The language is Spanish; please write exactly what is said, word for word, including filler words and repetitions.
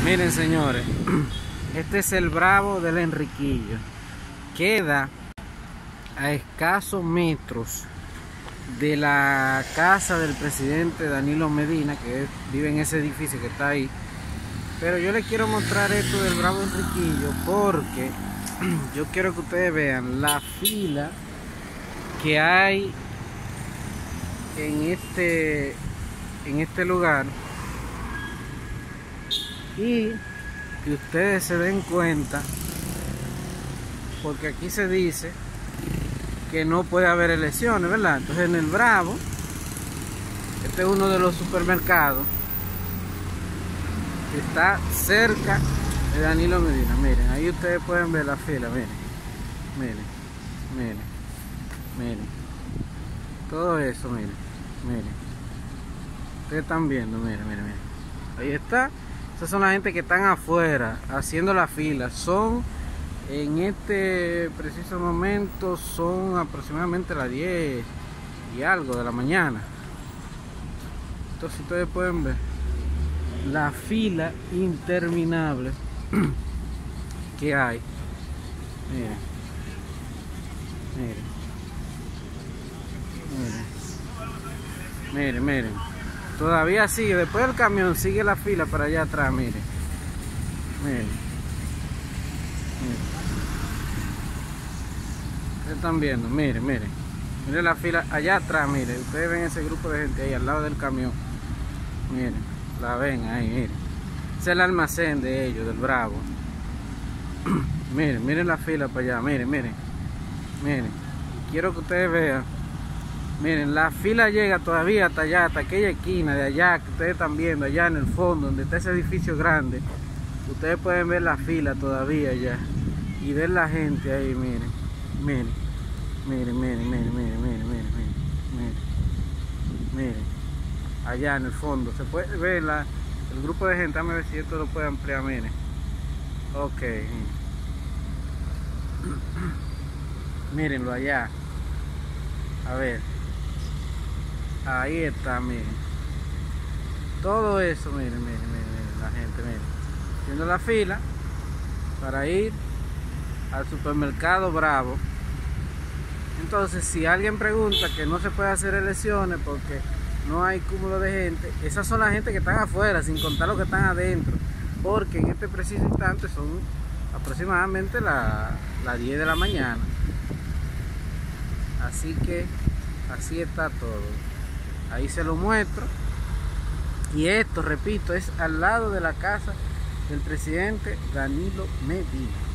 Miren, señores, este es el Bravo del Enriquillo. Queda a escasos metros de la casa del presidente Danilo Medina, que es, vive en ese edificio que está ahí. Pero yo les quiero mostrar esto del Bravo Enriquillo porque yo quiero que ustedes vean la fila que hay en este en este lugar y que ustedes se den cuenta, porque aquí se dice que no puede haber elecciones, ¿verdad? Entonces en el Bravo, este es uno de los supermercados que está cerca de Danilo Medina. Miren, ahí ustedes pueden ver la fila, miren, miren, miren, miren, todo eso, miren, miren, ustedes están viendo, miren, miren, miren, ahí está. Esas son la gente que están afuera haciendo la fila. Son, en este preciso momento, son aproximadamente las diez y algo de la mañana. Entonces ustedes pueden ver la fila interminable que hay. Miren, miren, miren, miren, miren. Todavía sigue, después del camión sigue la fila para allá atrás, miren. Miren. Miren. Ustedes están viendo, miren, miren. Miren la fila allá atrás, miren. Ustedes ven ese grupo de gente ahí al lado del camión. Miren, la ven ahí, miren. Ese es el almacén de ellos, del Bravo. Miren, miren la fila para allá, miren, miren. Miren. Quiero que ustedes vean. Miren, la fila llega todavía hasta allá, hasta aquella esquina de allá que ustedes están viendo, allá en el fondo, donde está ese edificio grande. Ustedes pueden ver la fila todavía allá y ver la gente ahí, miren, miren, miren, miren, miren, miren, miren, miren, miren, miren, allá en el fondo. Se puede ver la, el grupo de gente. Déjame ver si esto lo puede ampliar, miren. Ok. Mírenlo allá. A ver. Ahí está, miren. Todo eso, miren, miren, miren, miren, la gente, miren. Haciendo la fila para ir al supermercado Bravo. Entonces, si alguien pregunta que no se puede hacer elecciones porque no hay cúmulo de gente, esas son las gente que están afuera, sin contar los que están adentro. Porque en este preciso instante son aproximadamente las la diez de la mañana. Así que así está todo. Ahí se lo muestro. Y esto, repito, es al lado de la casa del presidente Danilo Medina.